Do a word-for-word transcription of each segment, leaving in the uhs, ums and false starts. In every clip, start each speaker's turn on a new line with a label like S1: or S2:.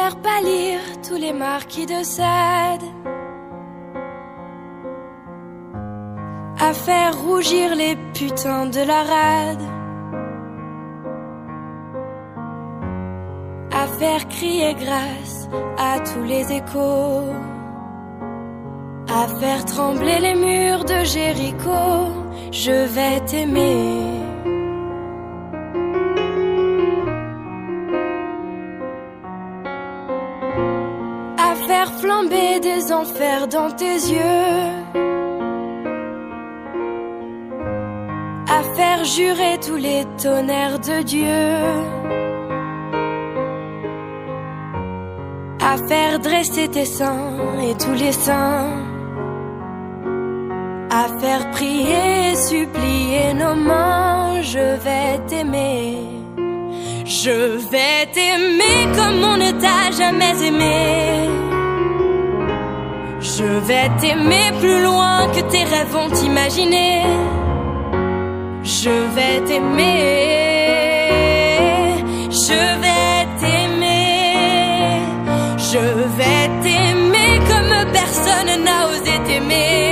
S1: faire pâlir tous les marquis de Sade, à faire rougir les putains de la rade, à faire crier grâce à tous les échos, à faire trembler les murs de Jéricho. Je vais t'aimer. À faire flamber des enfers dans tes yeux, à faire jurer tous les tonnerres de Dieu, à faire dresser tes seins et tous les saints, à faire prier et supplier nos mains. Je vais t'aimer, je vais t'aimer comme on ne t'a jamais aimé. Je vais t'aimer plus loin que tes rêves vont t'imaginer. Je vais t'aimer, je vais t'aimer, je vais t'aimer comme personne n'a osé t'aimer.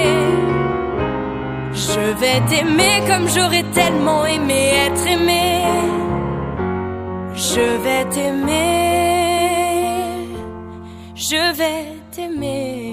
S1: Je vais t'aimer comme j'aurais tellement aimé être aimé. Je vais t'aimer, je vais t'aimer.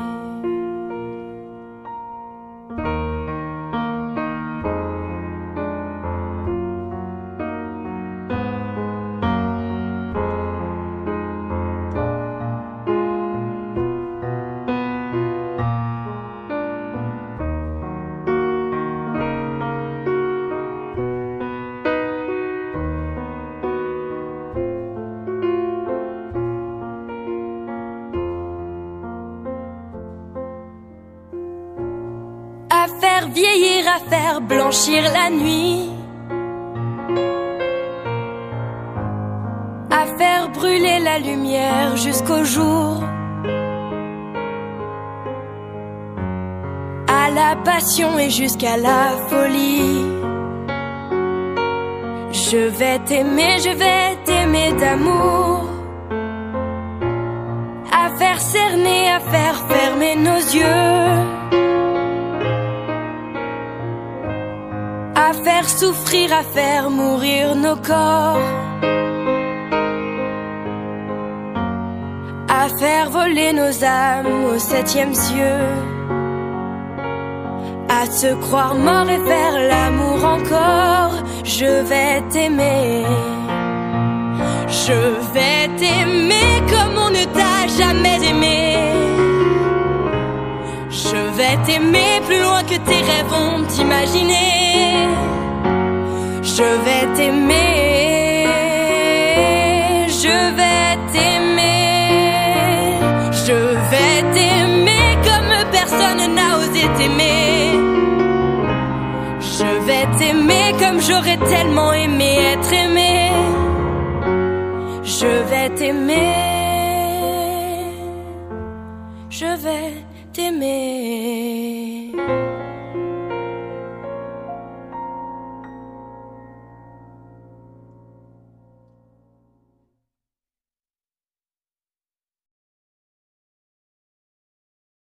S1: À faire vieillir, à faire blanchir la nuit, à faire brûler la lumière jusqu'au jour, à la passion et jusqu'à la folie. Je vais t'aimer, je vais t'aimer d'amour, à faire cerner, à faire fermer nos yeux, à faire souffrir, à faire mourir nos corps, à faire voler nos âmes au septième cieux, à se croire mort et faire l'amour encore. Je vais t'aimer, je vais t'aimer comme on ne t'a jamais aimé. Je vais t'aimer plus loin que tes rêves vont t'imaginer. Je vais t'aimer, je vais t'aimer, je vais t'aimer comme personne n'a osé t'aimer. Je vais t'aimer comme j'aurais tellement aimé être aimé. Je vais t'aimer, je vais t'aimer.